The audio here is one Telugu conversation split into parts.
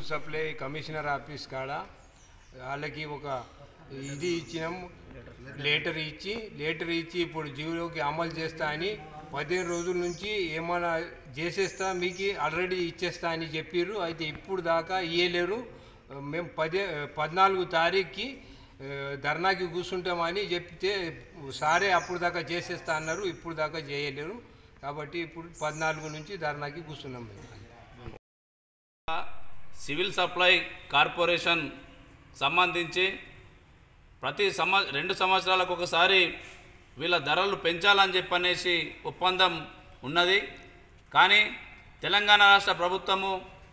సివిల్ సప్లై కమిషనర్ ఆఫీస్ కాడ వాళ్ళకి ఒక ఇది ఇచ్చినాం, లెటర్ ఇచ్చి ఇప్పుడు జీవోకి అమలు చేస్తా అని 15 రోజుల నుంచి ఏమైనా చేసేస్తా మీకు ఆల్రెడీ ఇచ్చేస్తా అని చెప్పారు. అయితే ఇప్పుడు దాకా ఇయ్యలేరు. మేము 14 తారీఖుకి ధర్నాకి కూర్చుంటామని చెప్తే సారే అప్పుడు దాకా చేసేస్తా అన్నారు. ఇప్పుడు దాకా చేయలేరు. కాబట్టి ఇప్పుడు 14 నుంచి ధర్నాకి కూర్చున్నాం. సివిల్ సప్లై కార్పొరేషన్ సంబంధించి ప్రతి 2 సంవత్సరాలకు ఒకసారి వీళ్ళ ధరలు పెంచాలని చెప్పనేసి ఒప్పందం ఉన్నది. కానీ తెలంగాణ రాష్ట్ర ప్రభుత్వము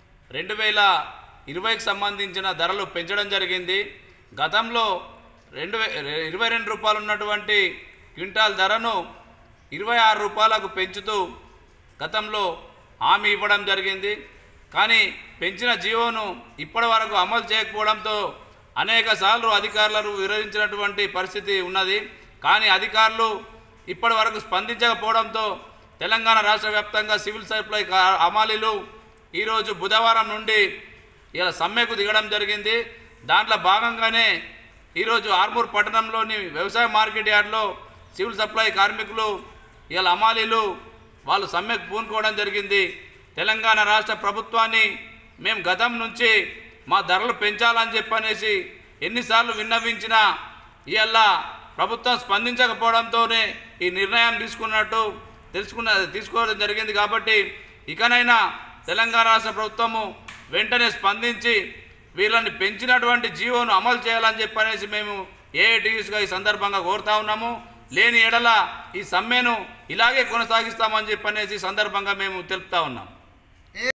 2020కి సంబంధించిన ధరలు పెంచడం జరిగింది. గతంలో 22 రూపాయలు ఉన్నటువంటి క్వింటాల్ ధరను 26 రూపాయలకు పెంచుతూ గతంలో హామీ ఇవ్వడం జరిగింది. కానీ పెంచిన జీవోను ఇప్పటి వరకు అమలు చేయకపోవడంతో అనేక సార్లు అధికారులను విరోధించినటువంటి పరిస్థితి ఉన్నది. కానీ అధికారులు ఇప్పటి వరకు స్పందించకపోవడంతో తెలంగాణ రాష్ట్ర వ్యాప్తంగా సివిల్ సప్లై హమాలీలు ఈరోజు బుధవారం నుండి ఇలా సమ్మెకు దిగడం జరిగింది. దాంట్లో భాగంగానే ఈరోజు ఆర్మూర్ పట్టణంలోని వ్యవసాయ మార్కెట్ యార్డ్లో సివిల్ సప్లై కార్మికులు ఇలా హమాలీలు వాళ్ళు సమ్మెకు పూనుకోవడం జరిగింది. తెలంగాణ రాష్ట్ర ప్రభుత్వాన్ని మేము గతం నుంచి మా ధరలు పెంచాలని చెప్పనేసి ఎన్నిసార్లు విన్నవించినా ఇవాళ ప్రభుత్వం స్పందించకపోవడంతోనే ఈ నిర్ణయం తీసుకోవడం జరిగింది. కాబట్టి ఇకనైనా తెలంగాణ రాష్ట్ర ప్రభుత్వము వెంటనే స్పందించి వీళ్ళని పెంచినటువంటి జీవోను అమలు చేయాలని చెప్పనేసి మేము ఏఐటీయూస్గా ఈ సందర్భంగా కోరుతా ఉన్నాము. లేని ఎడల ఈ సమ్మెను ఇలాగే కొనసాగిస్తామని చెప్పనేసి సందర్భంగా మేము తెలుపుతా ఉన్నాం.